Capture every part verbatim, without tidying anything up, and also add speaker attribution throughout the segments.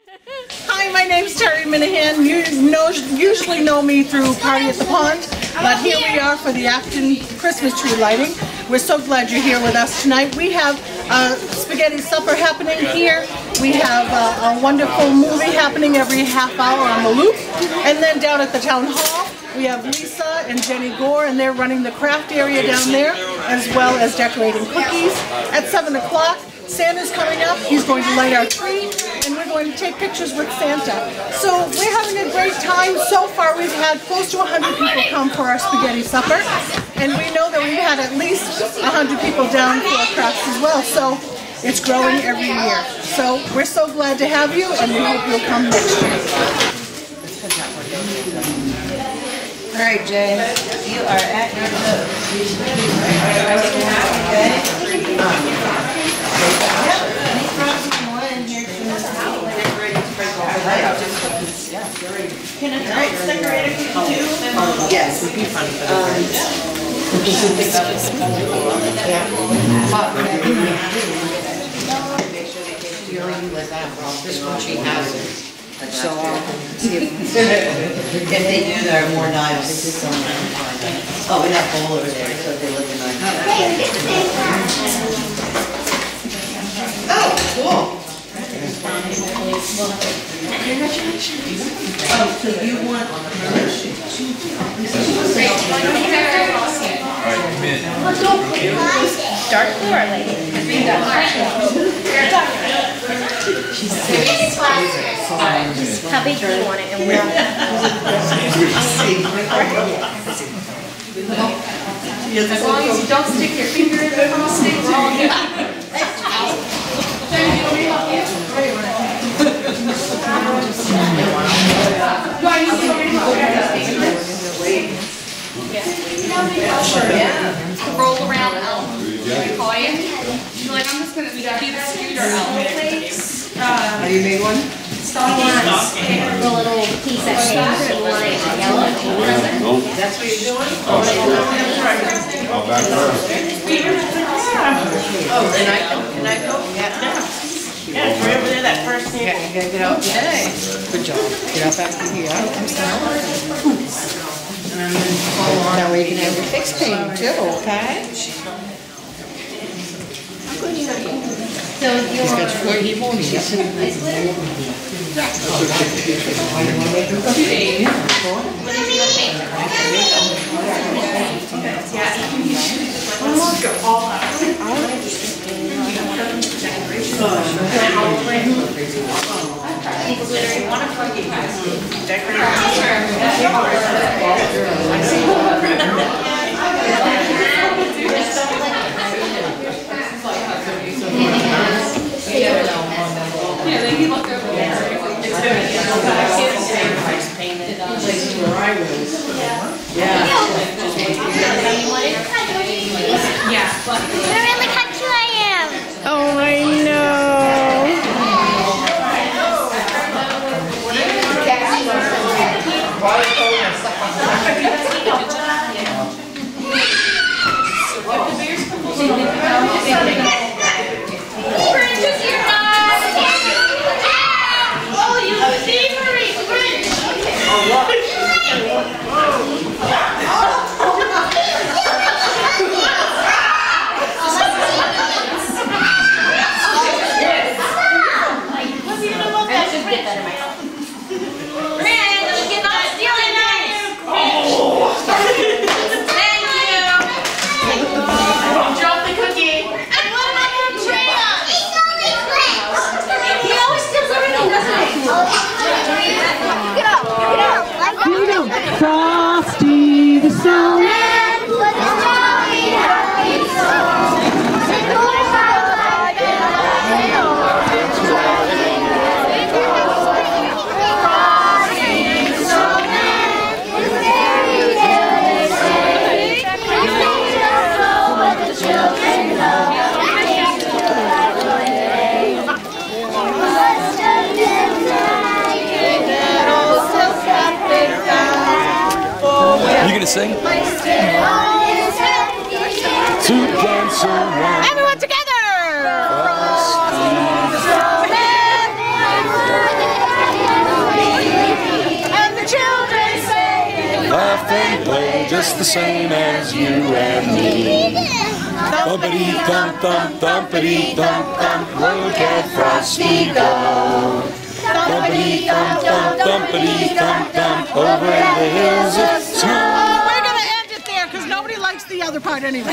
Speaker 1: Hi, my name's Terry Minahan. You know, usually know me through Party at the Pond, but here we are for the Acton Christmas tree lighting. We're so glad you're here with us tonight. We have a spaghetti supper happening here. We have a, a wonderful movie happening every half hour on the loop. And then down at the town hall, we have Lisa and Jenny Gore, and they're running the craft area down there, as well as decorating cookies. At seven o'clock, Santa's coming up. He's going to light our tree, and we're going to take pictures with Santa. So we're having a great time. So far, we've had close to one hundred people come for our spaghetti supper, and we know that we've had at least one hundred people down for our crafts as well. So it's growing every year. So we're so glad to have you, and we hope you'll come next year.
Speaker 2: All right, Jay, you are at your post.
Speaker 1: Can a nice decorator cookie too?
Speaker 2: Yes, would be fun for the This one she has it. So I'll see if, if they do, there are more knives. Oh, we have bowl over there, so they look nice. Oh, cool. Oh, so you want
Speaker 3: Dark floor lady. How big do you want it and where?
Speaker 4: As long as you don't stick your finger in the frosting, we're all good. Do I need to yeah. Roll around elf. We call you. You're like, I'm just going to be the scooter elf.
Speaker 2: Uh, Have you made one?
Speaker 3: The little piece that changes the line to yellow.
Speaker 2: That's what you're doing?
Speaker 5: Oh, back first.
Speaker 2: Oh, can I go? Can I go? Yeah.
Speaker 1: Yeah, it's right over there, that first table.
Speaker 2: Yeah, you gotta get out today. Good job. Get up after here. And then follow on. That way you can have your face painting too, okay?
Speaker 3: So you're...
Speaker 2: He's got four people and he's
Speaker 3: Yeah.
Speaker 4: Yeah, then you look over there. Yeah.
Speaker 3: Look really how cute I am.
Speaker 1: Oh, I know.
Speaker 4: Princess, you're not. Oh, you thievery, Prince.
Speaker 6: just the same as you and me. Thumpity thump thump, thumpity thump thump, look at Frosty go. Thumpity thump thump, thumpity thump thump, over the hills of snow.
Speaker 1: We're gonna end it there because nobody likes the other part anyway.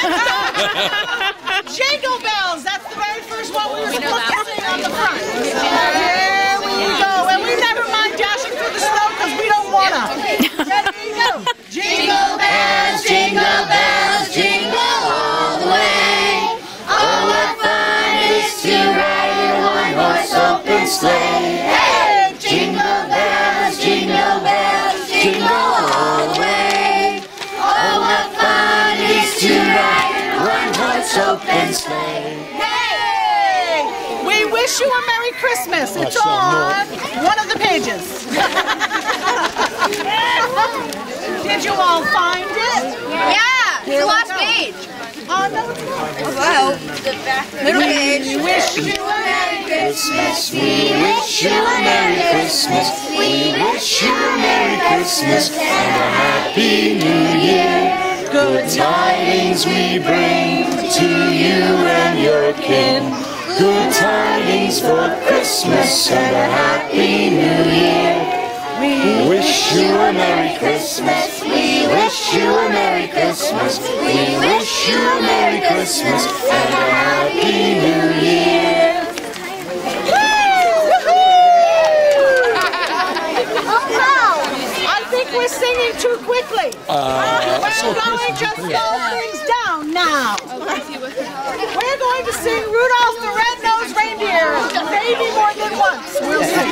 Speaker 1: Jingle bells, that's the very first one we were supposed to sing on the front. Here we go, and we never mind dashing through the snow because we don't wanna. Ready, go. Jingle bells, jingle bells, jingle all the way. Oh, what fun it is to ride in a one-horse open sleigh. Hey, jingle bells, jingle bells, jingle all the way. Oh, what fun it is to ride in a one-horse open sleigh. Hey, we wish you a Merry Christmas. It's on one of the pages. Did you all find it?
Speaker 3: Yeah,
Speaker 1: Here
Speaker 3: the
Speaker 1: we
Speaker 3: last
Speaker 1: go.
Speaker 3: page.
Speaker 1: Oh, no, it's not.
Speaker 3: Well, the back middle page.
Speaker 1: We wish you a Merry
Speaker 6: Christmas, we wish you a Merry Christmas, we wish you a Merry Christmas and a Happy New Year. Good tidings we bring to you and your kin. Good tidings for Christmas and a Happy New Year. We wish you a Merry Christmas, we wish you a Merry Christmas, we wish you a Merry Christmas and a Happy New Year.
Speaker 1: I think we're singing too quickly.
Speaker 6: Uh,
Speaker 1: we're going to slow things down now. We're going to sing Rudolph the Red-Nosed Reindeer, maybe more than once. We'll see.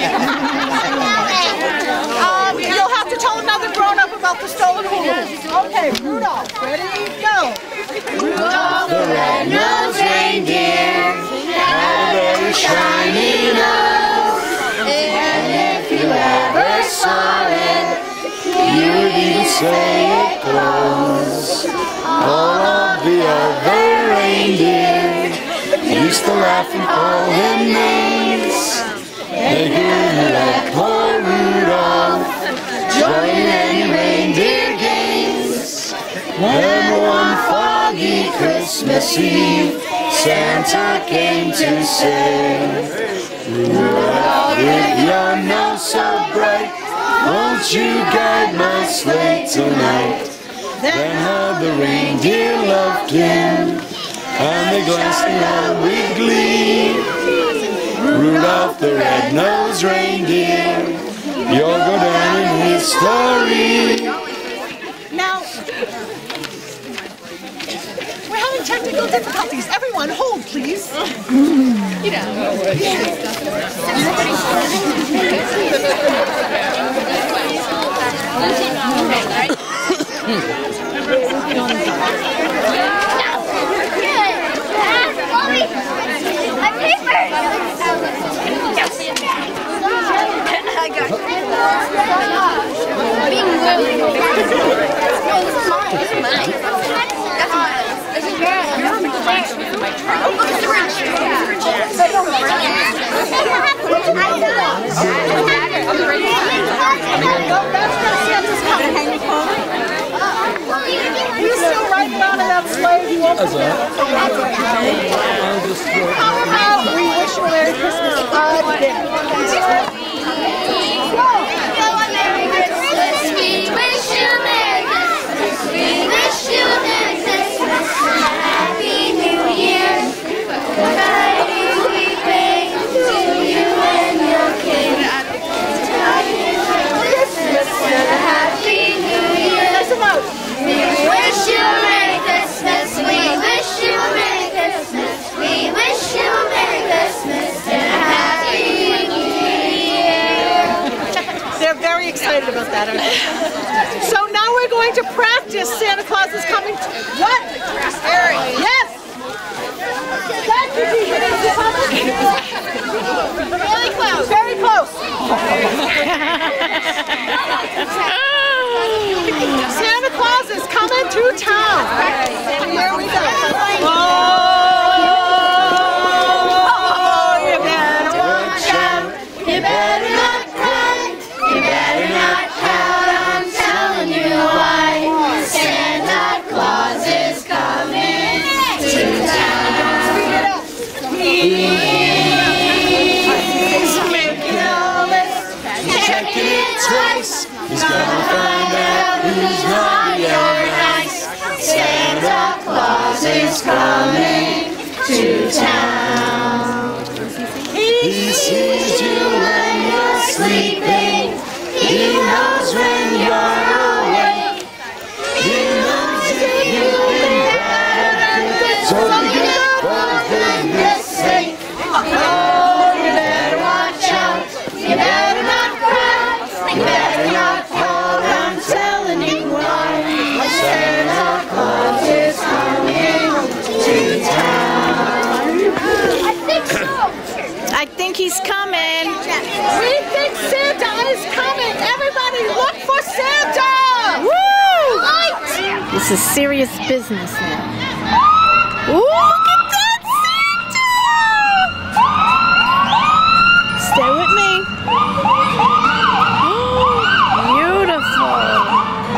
Speaker 1: Um, you'll have to tell another grown-up about the stolen hula. Okay, Rudolph, ready, go. Rudolph
Speaker 6: The red-nosed reindeer had a very shiny nose, and if you ever saw it, you would even say it glows. All of the other reindeer used to laugh and call him names. They couldn't let poor Rudolph join in any reindeer games. Then one foggy Christmas Eve, Santa came to say, Rudolph, with your nose so bright, won't you guide my sleigh tonight? Then how the reindeer loved him, and they glanced around with glee. Rudolph the red-nosed reindeer, you'll go down in history.
Speaker 1: Now, we're having technical difficulties. Everyone, hold, please. You know. He's still riding on in that sleigh. He won't forget. How about we wish you a Merry Christmas again?
Speaker 3: We wish you a Merry Christmas. We wish you a Merry Christmas and a Happy New Year. Good tidings we bring to you and your kin. Christmas and a Happy New Year. We wish you a Merry Christmas. We wish you a Merry Christmas. We wish you a Merry Christmas and a Happy New Year.
Speaker 1: They're very excited about that, aren't they? So now we're going to practice Santa Claus is coming to... What? Yes! That could be really close. Very close. Santa Claus is coming to town. Here we go. Oh, you better watch out. You better not cry. You better not pout. I'm
Speaker 3: is coming to town. He sees you when you're sleeping. He knows when you're awake. He knows if you've been bad or good. So get up for goodness sake. Oh, you better watch out. You better not cry. You better not call. I'm telling you why. Santa Claus is coming to town. I think so.
Speaker 1: I think he's coming. We think Santa is coming. Everybody look for Santa. Woo! Light. This is serious business now. Ooh, look at that Santa! Stay with me. Beautiful.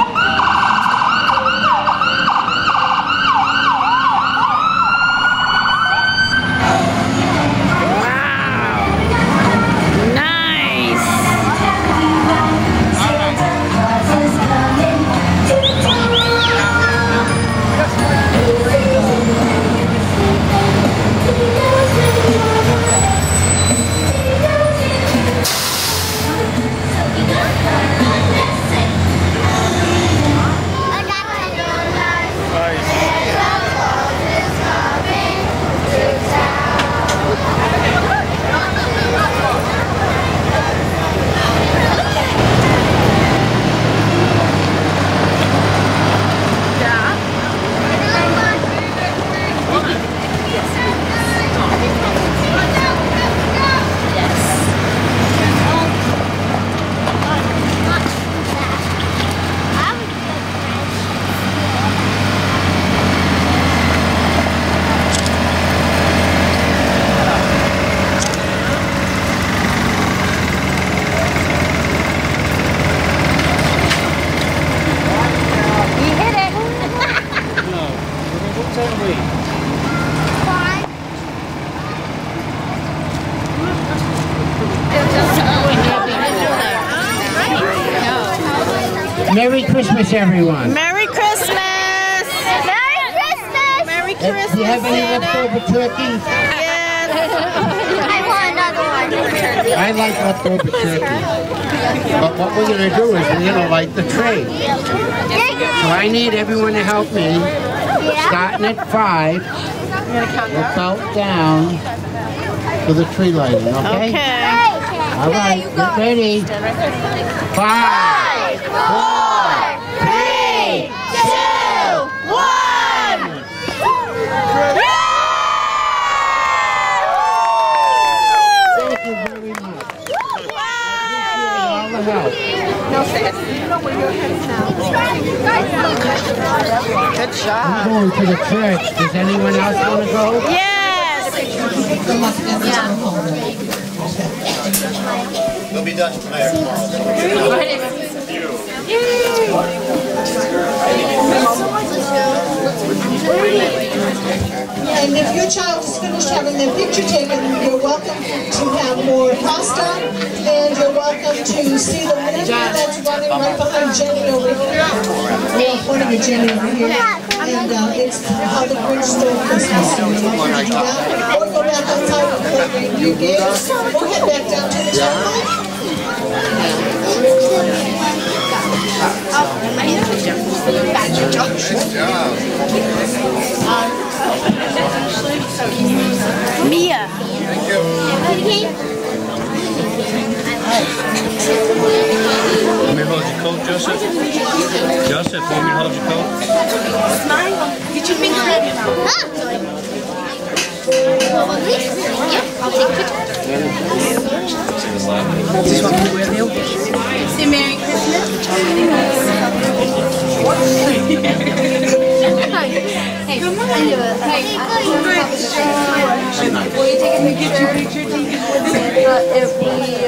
Speaker 7: Merry Christmas, everyone.
Speaker 1: Merry Christmas!
Speaker 3: Merry Christmas!
Speaker 1: Merry
Speaker 7: Uh,
Speaker 1: Christmas!
Speaker 7: Do you have any
Speaker 1: Santa.
Speaker 7: leftover turkey?
Speaker 1: Yes.
Speaker 3: I want another one.
Speaker 7: I like leftover turkey. But what we're going to do is we're going to light the tree. So I need everyone to help me. Starting at five, we'll count down for the tree lighting, okay?
Speaker 1: Okay.
Speaker 7: All right, get ready. Five, four,
Speaker 3: Three, two, one.
Speaker 7: thank you very much. Appreciate all the help.
Speaker 1: No, Santa, you know where your head's now. Good job.
Speaker 7: I'm going to the church. Does anyone else want to go?
Speaker 1: Yes.
Speaker 5: We'll be done tonight or tomorrow.
Speaker 1: And if your child is finished having their picture taken, you're welcome to have more pasta, and you're welcome to see the lady that's running right behind Jenny over here. Well, one of the Jenny over here. And uh, it's how the Grinch Stole Christmas. So you're welcome to do that. Or go back outside and play your games. Or head back down to the town hall. Mia.
Speaker 8: Let me hold your coat, Joseph. Joseph, let me hold your coat.
Speaker 3: Smile. Get your finger ready. I'll take pictures.
Speaker 4: Say Merry Christmas.
Speaker 3: Hey, come on. Hey, will you take a picture? If we...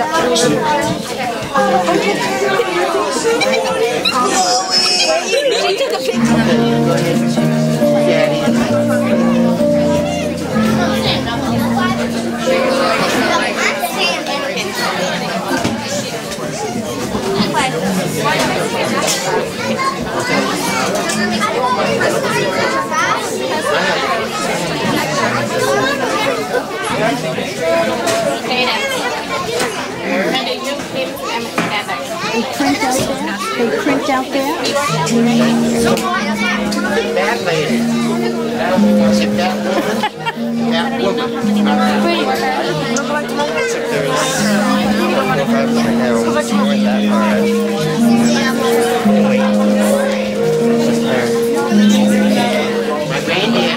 Speaker 3: She took a picture. I
Speaker 7: Is it that woman? That woman.
Speaker 5: Except there's, I don't know if I have them right now. It's not that far. Wait. It's just there.
Speaker 7: My reindeer.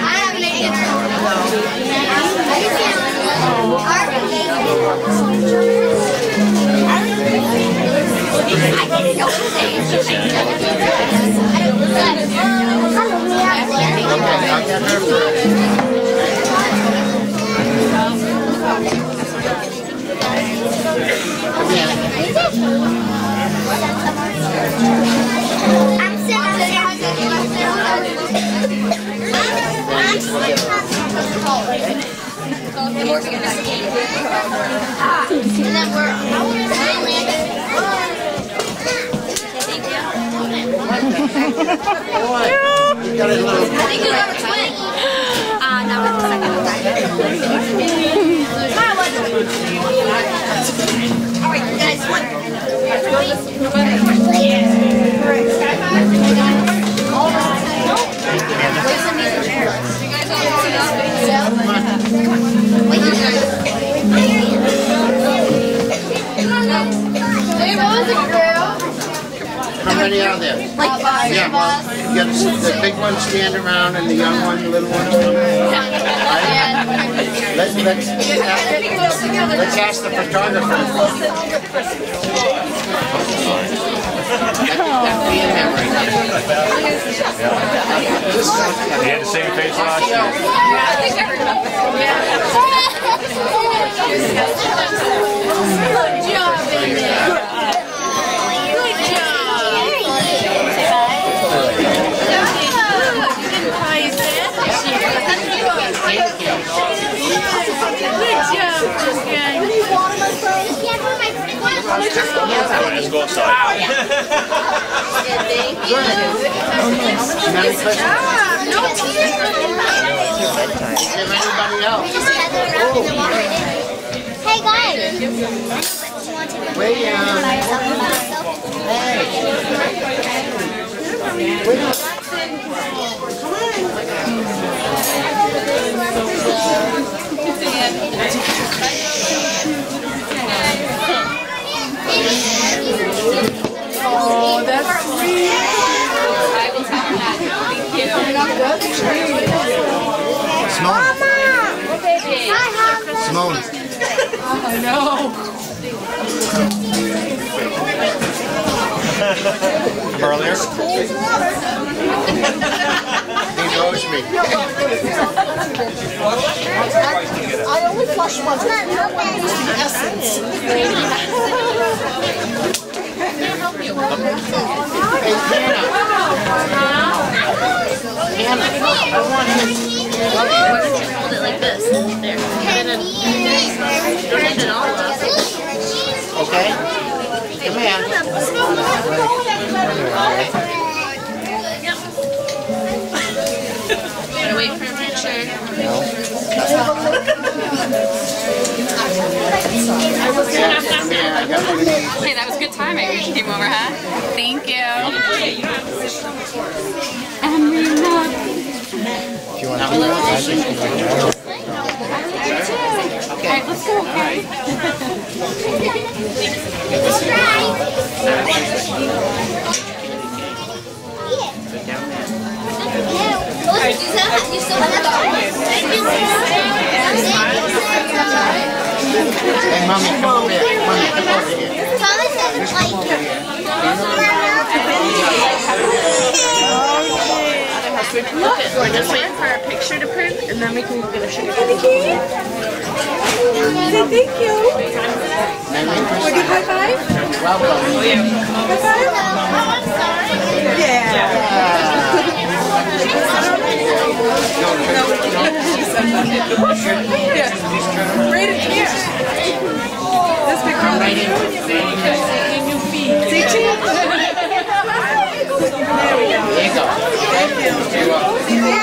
Speaker 7: Okay, I'll get her first. Come here.
Speaker 3: I'm
Speaker 7: You got a little.
Speaker 3: I think you got a twin. Ah, no, it's the second time. All right, guys, one.
Speaker 7: How many are there?
Speaker 3: Like five.
Speaker 7: Yeah, well, you got the big ones stand around and the young one, the little ones come. Let's, let's, let's ask the photographer. That'd be in there right now.
Speaker 8: He had the same face last year.
Speaker 3: Good job, baby. Good job.
Speaker 8: Let's go outside.
Speaker 7: Merry Christmas.
Speaker 3: No tears.
Speaker 7: Is there anybody else?
Speaker 3: Hey guys.
Speaker 7: Wait, um, wait up.
Speaker 4: Oh, that's sweet. I will tell her that. Thank you.
Speaker 5: Simone.
Speaker 3: Mama.
Speaker 5: Simone.
Speaker 4: I know.
Speaker 5: Earlier.
Speaker 7: He knows me.
Speaker 1: I only flush once. It's the essence.
Speaker 7: Hey, Hannah. Hannah, I want you.
Speaker 3: Hold it like this. There.
Speaker 7: Okay? Come here.
Speaker 4: Gotta wait for a picture. Hey, that was good timing. You came over, huh? Thank you. And we love
Speaker 5: If you want to do that,
Speaker 4: Okay. Alright, let's go, okay?
Speaker 3: You still have the Thank you.
Speaker 7: Hey, Mommy, come over here. Mommy, come over here.
Speaker 3: Thomas doesn't like you.
Speaker 4: We're just waiting for our picture to print, and then we can get a sugar. Thank you. Thank you.
Speaker 7: Merry Christmas.
Speaker 4: High five?
Speaker 7: Welcome.
Speaker 4: High five? Yeah. Right in here. This big girl.
Speaker 7: Right in.
Speaker 4: See, cheese? There we go.
Speaker 7: There you go. You're welcome.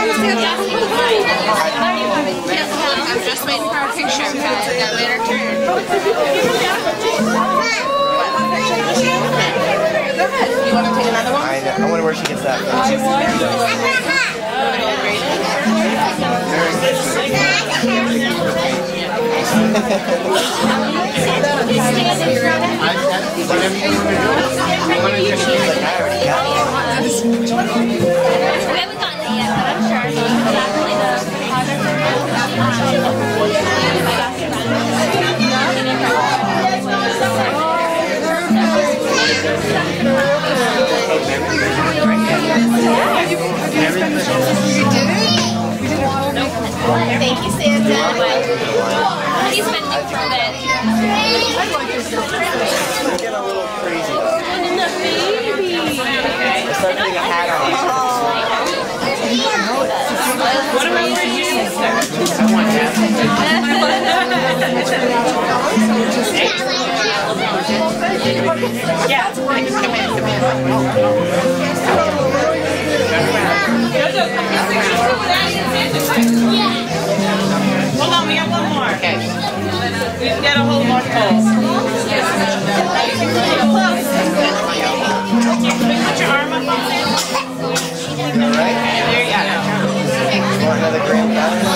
Speaker 4: I'm just waiting for our picture, guys. I got later turn.
Speaker 5: I, I wonder where she gets that from.
Speaker 7: Whatever you want to do. You want to just use it.
Speaker 3: We haven't gotten it yet, but I'm sure. Exactly the Thank you, Santa. He's been there for a bit.
Speaker 5: Get a little crazy. I start putting a hat on.
Speaker 4: What about for you, sir?
Speaker 7: I want that.
Speaker 4: Yeah. Come in, come in. Hold on, we have one more. Okay. We've got a whole more pose. Put your arm up on it.
Speaker 5: All right.
Speaker 4: There you go.
Speaker 5: Want another grand